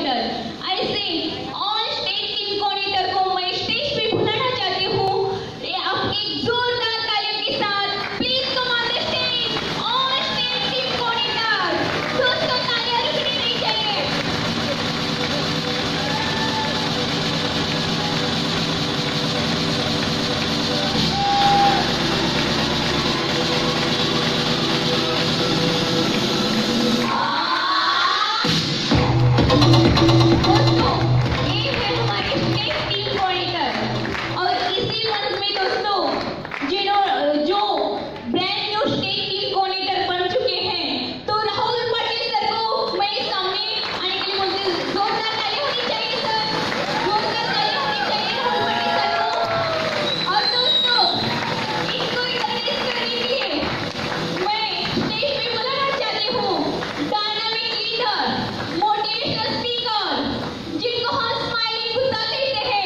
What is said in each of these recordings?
Coordinator. ऐसे all state team coordinator को मैं स्टेज पे बुलाना चाहती हूँ। आपकी जोरदार तालियों के साथ please come on the stage all state team coordinator. दोस्तों तालियां रुकनी नहीं चाहिए। दोस्तों ये है हमारे स्टेट टीम कोऑर्डिनेटर और इसी मंथ में दोस्तों जो brand new state team coordinator बन चुके हैं, तो राहुल पाटिल सर को मैं सामने आने के लिए बोलती हूँ। जोरदार ताली होनी चाहिए सर, जोरदार ताली होनी चाहिए राहुल पाटिल सर को। और दोस्तों इसको इंट्रोड्यूस करने के लिए मैं स्टेज पे बुलाना चाहती हूँ डायनामिक लीडर, मोटिवेशनल स्पीकर, जिनको हम स्माइलिंग बुद्धा कहते हैं।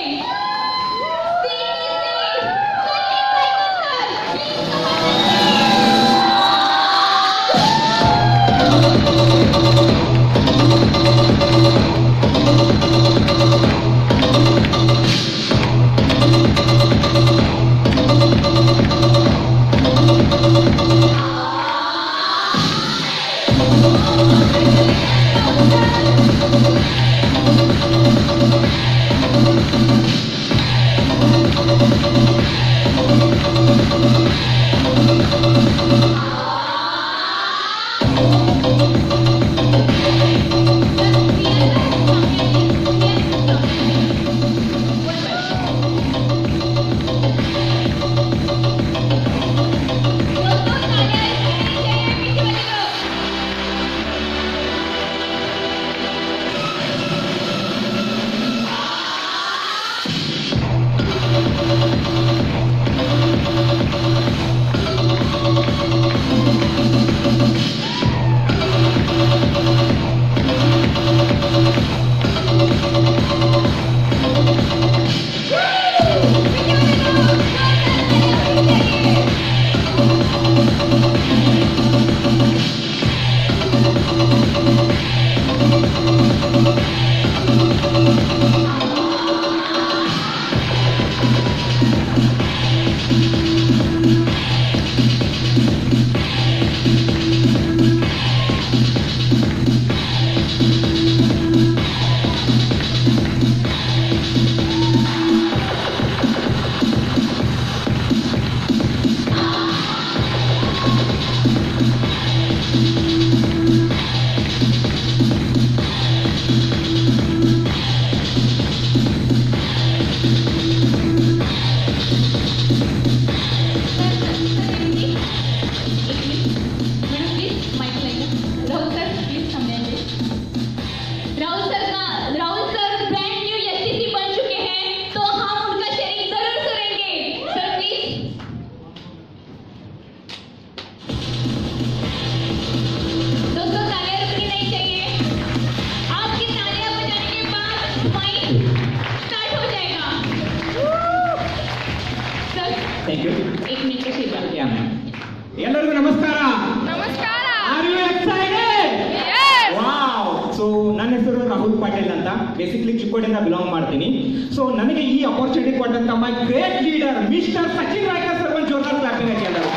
ಎಲ್ಲರಿಗೂ ನಮಸ್ಕಾರ. ನಮಸ್ಕಾರ. Are you excited? Yes. Wow. So ನನ್ನ ಹೆಸರು ರಾಹುಲ್ ಪಾಟೀಲ್ ಅಂತ, ಬೇಸಿಕಲಿ ಚಿಕ್ಕೋಡಿಯಿಂದ ಬಿಲಾಂಗ್ ಮಾಡ್ತೀನಿ. ಸೊ ನನಗೆ ಈ ಅಪರ್ಚುನಿಟಿ ಕೊಟ್ಟಂತ my great leader mister Sachin Raikar sir ಒಂದು ಜೋರ್ದಾರ್ ಕ್ಲಾಪಿಂಗ್ ಹಾಕಿ ಎಲ್ಲರೂ.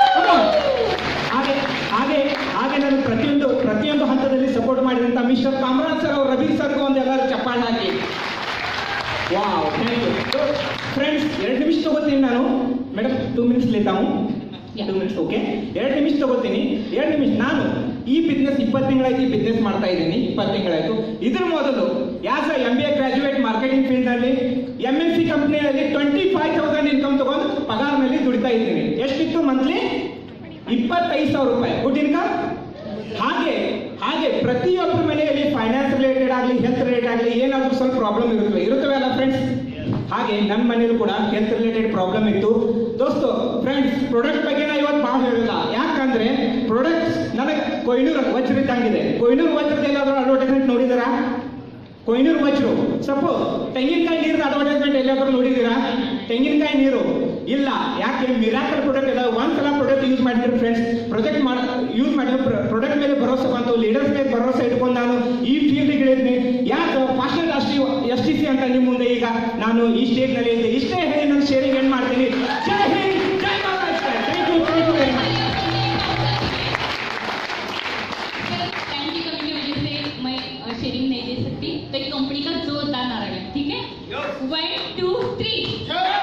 ಹಾಗೆ ಹಾಗೆ ಹಾಗೆ ನಾನು ಪ್ರತಿಯೊಂದು ಹಂತದಲ್ಲಿ ಸಪೋರ್ಟ್ ಮಾಡಿದಂತ ಮಿಸ್ಟರ್ ಕಾಮರಾಜ್ ಸರ್, ರವಿ ಸರ್ಗೂ ಒಂದು ಎಲ್ಲರೂ ಚಪ್ಪಾಳೆ ಹಾಕಿ. Wow, thank you. ಫ್ರೆಂಡ್ಸ್ 2 ನಿಮಿಷ ತಗೋತೀನಿ ನಾನು. ಮೇಡಮ್ 2 ಮಿನಿಟ್ಸ್ ಲೇತಾ ಹೂँ. 2 ಮಿನಿಟ್ಸ್ ಓಕೆ. 2 ನಿಮಿಷ ತಗೋತೀನಿ. 2 ನಿಮಿಷ. ನಾನು ಈ ಬಿಸ್ನೆಸ್ 20 ತಿಂಗಳಾಯ್ತು ಬಿಸ್ನೆಸ್ ಮಾಡ್ತಾ ಇದ್ದೀನಿ. 20 ತಿಂಗಳಾಯ್ತು. ಇದ್ರ ಮೊದಲು as MBA graduate marketing field ಅಲ್ಲಿ MNC ಕಂಪನಿಯಲ್ಲಿ 25,000 ಇನ್ಕಮ್ ತಗೊಂಡು ಪಗಾರ ಮೇಲೆ ದುಡಿತಾ ಇದ್ದೀನಿ. ಎಷ್ಟಿತ್ತು ಮಂತ್ಲಿ? 25,000 ರೂಪಾಯಿ ಗುಡ್ ಇನ್ಕಮ್. ಹಾಗೆ ಹಾಗೆ ಪ್ರತಿಯೊಬ್ಬರ ಮನೆಯಲ್ಲಿ ಫೈನಾನ್ಸ್ ರಿಲೇಟೆಡ್ ಆಗಲಿ ಹೆಲ್ತ್ ರಿಲೇಟೆಡ್ ಆಗಲಿ ಏನಾದರೂ ಸ್ವಲ್ಪ ಪ್ರಾಬ್ಲಮ್ ಇರುತ್ತವೆ ಅಲ್ಲ ಫ್ರೆಂಡ್ಸ್. ಹಾಗೆ ನನ್ನ ಮನೇಲಿ ಕೂಡ ಹೆಲ್ತ್ ರಿಲೇಟೆಡ್ ಪ್ರಾಬ್ಲಮ್ ಇತ್ತು ದೋಸ್ತು. ಫ್ರೆಂಡ್ಸ್, ಪ್ರಾಡಕ್ಟ್ ಬಗ್ಗೆ ನಾ ಇವತ್ತು ಭಾಳ ಹೇಳಿಲ್ಲ. ಯಾಕಂದ್ರೆ ಪ್ರಾಡಕ್ಟ್ಸ್ ನನಗೆ ಕೊಯ್ನೂರು ವಜ್ರ ಇದ್ದಂಗಿದೆ. ಕೊಯ್ನೂರು ವಜ್ರದ ಎಲ್ಲಾದ್ರೂ ಅಡ್ವರ್ಟೈಸ್ಮೆಂಟ್ ನೋಡಿದಾರಾ? ಕೊಯ್ನೂರು ವಜ್ರು ಸಪೋಸ್ ತೆಂಗಿನಕಾಯಿ ನೀರಿನ ಅಡ್ವರ್ಟೈಸ್ಮೆಂಟ್ ಎಲ್ಲಾದ್ರೂ ನೋಡಿದ್ದೀರಾ? ತೆಂಗಿನಕಾಯಿ ನೀರು ಇಲ್ಲ. ಯಾಕೆ? ಮಿರಾಕಲ್ ಪ್ರಾಡಕ್ಟ್ ಇದೆ. ಒಂದ್ಸಲ ಪ್ರಾಡಕ್ಟ್ ಯೂಸ್ ಮಾಡಿದ್ರೆ ಫ್ರೆಂಡ್ಸ್, ಯೂಸ್ ಮಾಡಿದ್ರೆ ಪ್ರಾಡಕ್ಟ್ ಮೇಲೆ ಭರೋಸೆ ಬಂತು, ಲೀಡರ್ಸ್ ಮೇಲೆ ಭರೋಸೆ ಇಟ್ಕೊಂಡು ನಾನು ಈ ಫೀಲ್ಡ್ ಇಳಿದ್ನಿ. ಯಾಕೆ? ನಾನು ಈ ಸ್ಟೇಜ್ ನಲ್ಲಿ ಇಷ್ಟೇ ಹೇಳಿ ನನ್ನ ಶೇರಿಂಗ್ ಎಂಡ್ ಮಾಡ್ತೀನಿ. ಜೈ ಹಿಂದ್, ಜೈ Maharashtra. Thank you very much. Time की कमी की वजह से मैं शेयरिंग नहीं दे सकती, तो एक कंपनी का जोरदार नारा है, ठीक है? 1 2 3